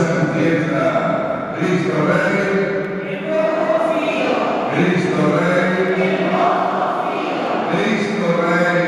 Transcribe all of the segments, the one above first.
a tu fiesta. Cristo Rey, Cristo Rey, Cristo Rey.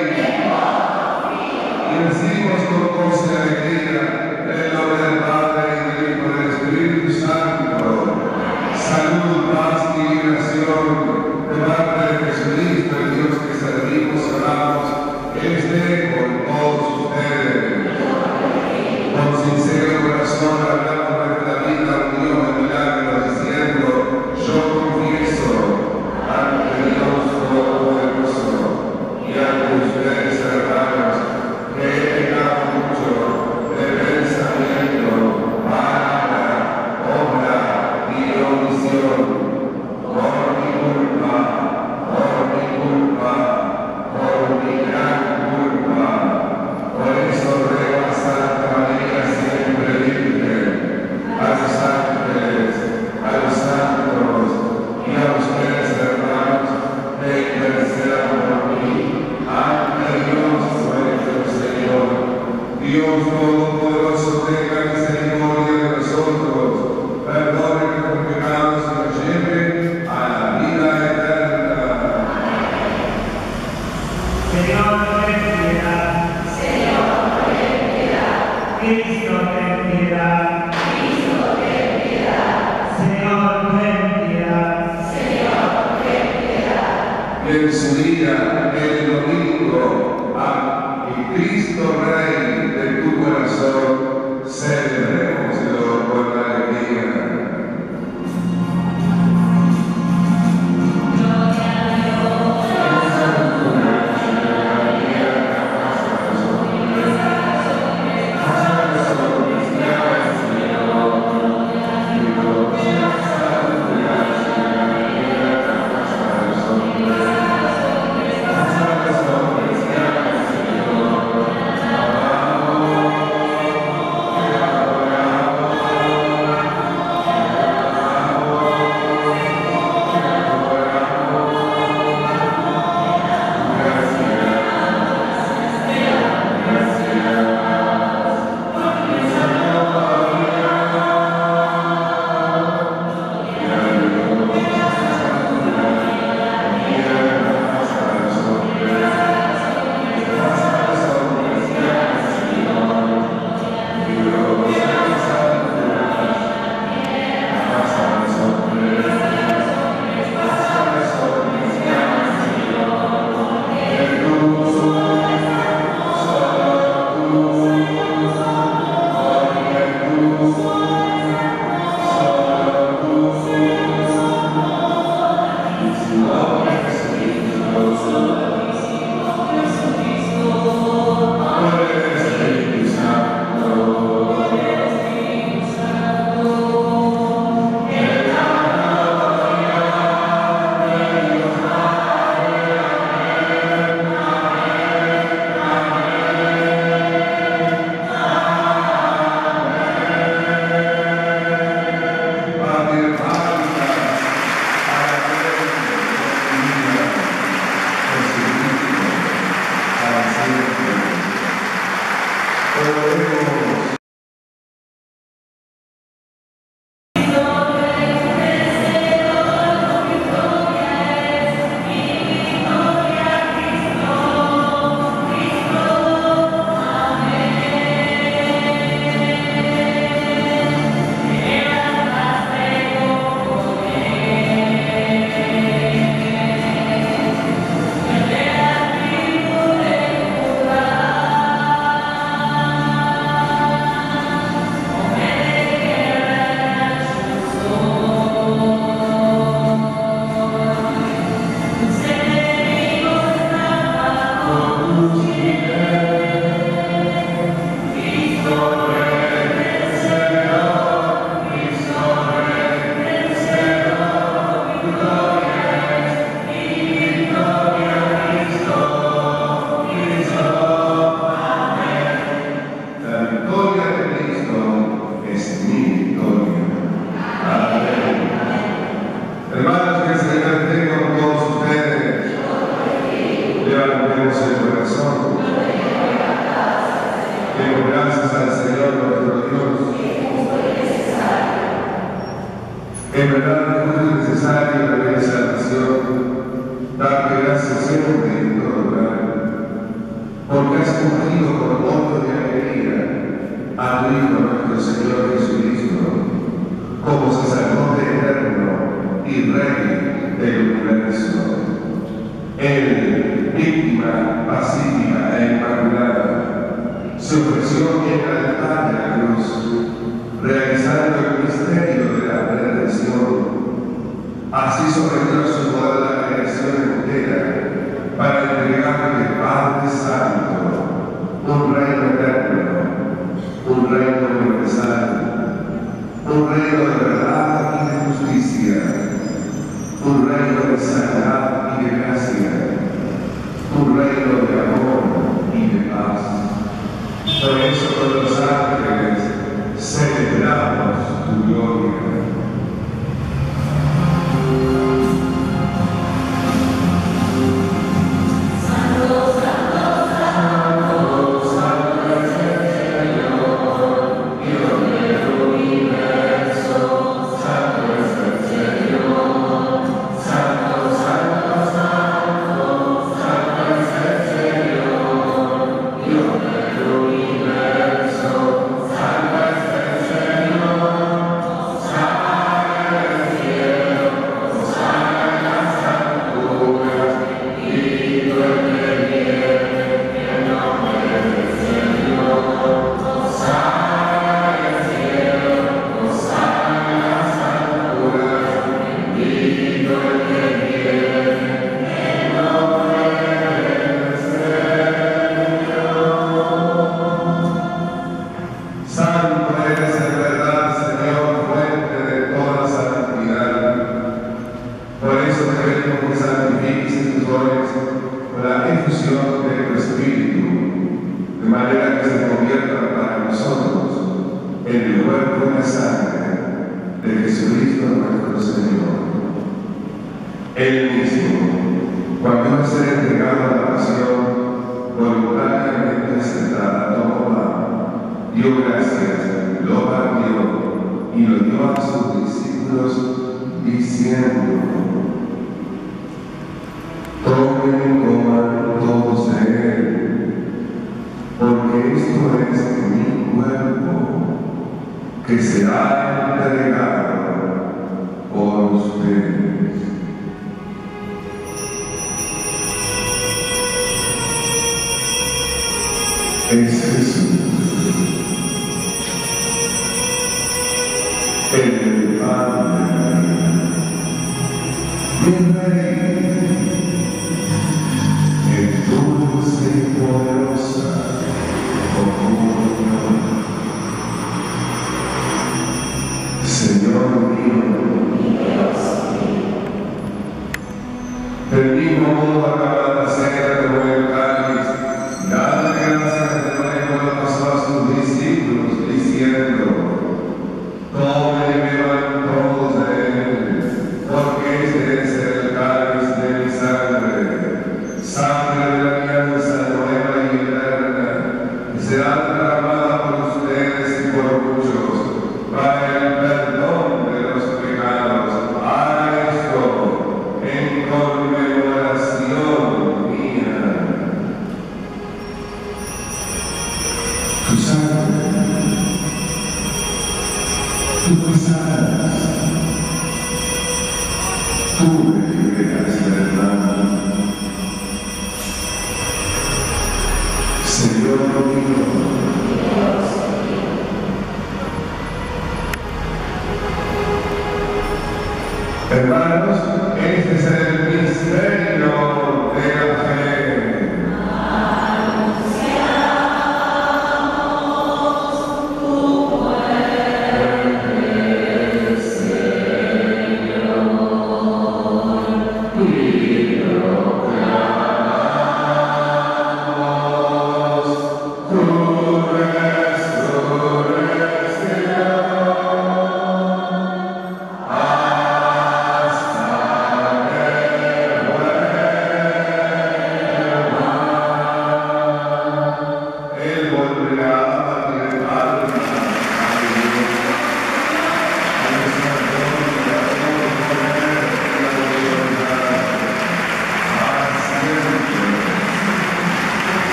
Y decimos con gozo y alegría, en el nombre del Padre, y del Hijo y del Espíritu Santo. Salud, paz y liberación de parte de Jesucristo, el Dios que servimos y oramos, que esté con todos ustedes. Con sincero corazón hablamos nuestra vida, unión de milagros, diciendo: yo confieso ante Dios Todopoderoso y ante ustedes, hermanos, que he pecado mucho de pensamiento, palabra, obra y omisión, por mi culpa, por mi gran culpa. Por eso ruego a Santa María siempre Virgen, nuestro Señor Jesucristo como sacerdote eterno y Rey del universo. Él, víctima pacífica e inmaculada, se ofreció en el altar de la cruz, realizando el misterio de la redención. Así sometió a su poder la creación entera para entregarle Padre Santo, un reino eterno, un reino universal, un reino de verdad y de justicia, un reino de sanidad y de gracia, un reino de amor y de paz. Por eso con los ángeles celebramos tu gloria. Hermanos, este es el misterio de la fe. Anunciamos tu muerte, Señor, y proclamamos tu resurrección. Hasta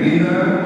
vida.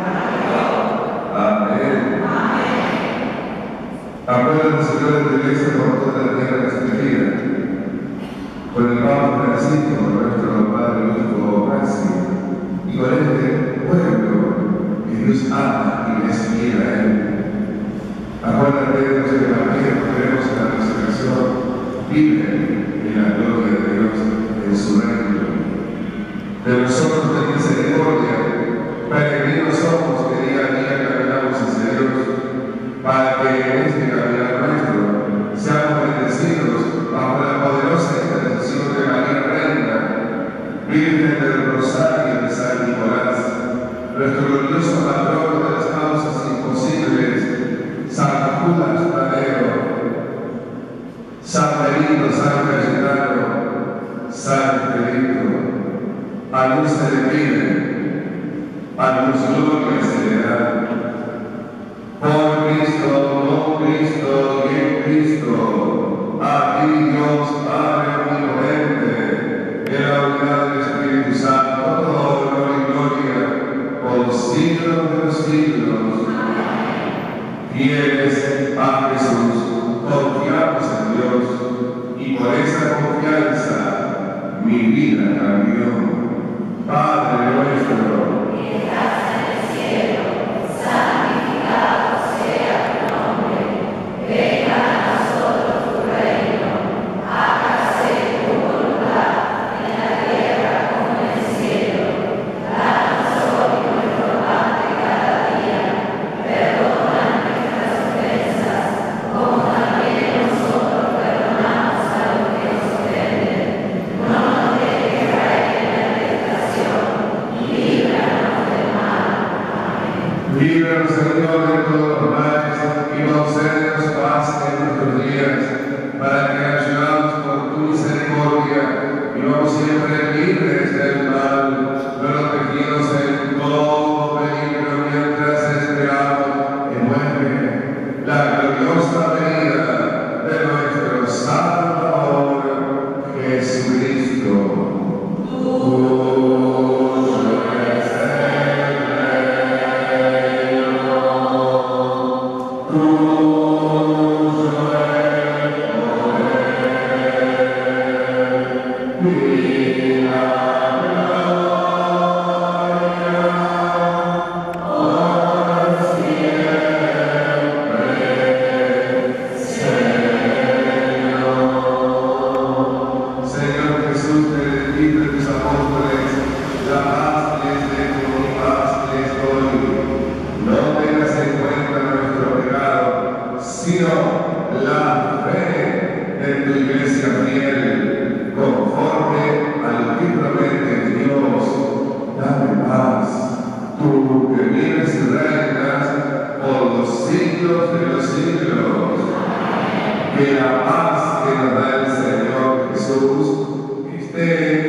Amén. Acuérdate, Señor, de tu iglesia por toda la tierra extendida, con el Papa Francisco, con nuestro Padre Luis Francisco, y con este pueblo que Dios ama y le sigue a Él. Acuérdate de los evangelios que tenemos en la resurrección, vive en la gloria de Dios en su reino. De nosotros de misericordia, peregrinos somos que día a día caminamos hacia Dios, para que en este caminar nuestro seamos bendecidos bajo la poderosa intercesión de María Reina, Virgen del Rosario de San Nicolás, nuestro glorioso patrono de las causas imposibles, San Judas Tadeo, San Benito, San Cayetano, San Pedrito. A luz se le pide, a luz gloria se le da. Por Cristo, con Cristo y en Cristo, a ti Dios Padre omnipotente, en la unidad del Espíritu Santo, todo honor y gloria, por los siglos de los siglos. Fieles a Jesús, confiamos en Dios, y por esa confianza mi vida cambió. Padre nuestro, que estás en el cielo, santificado sea tu nombre. Venga a nosotros tu reino. Hágase tu voluntad en la tierra como en el cielo. Danos hoy nuestro pan de cada día. Perdona nuestras ofensas, como también nosotros perdonamos a los que nos ofenden. No nos dejes caer en la tentación, y líbranos del mal. Amén. Líbranos, Señor, de todos los males, y concédenos paz en nuestros días, para que, ayudados por tu misericordia, vivamos siempre libres del mal, protegidos en todo peligro mientras esperamos que muere la gloriosa venida de nuestro Salvador Jesucristo. Que la paz que nos da el Señor Jesús esté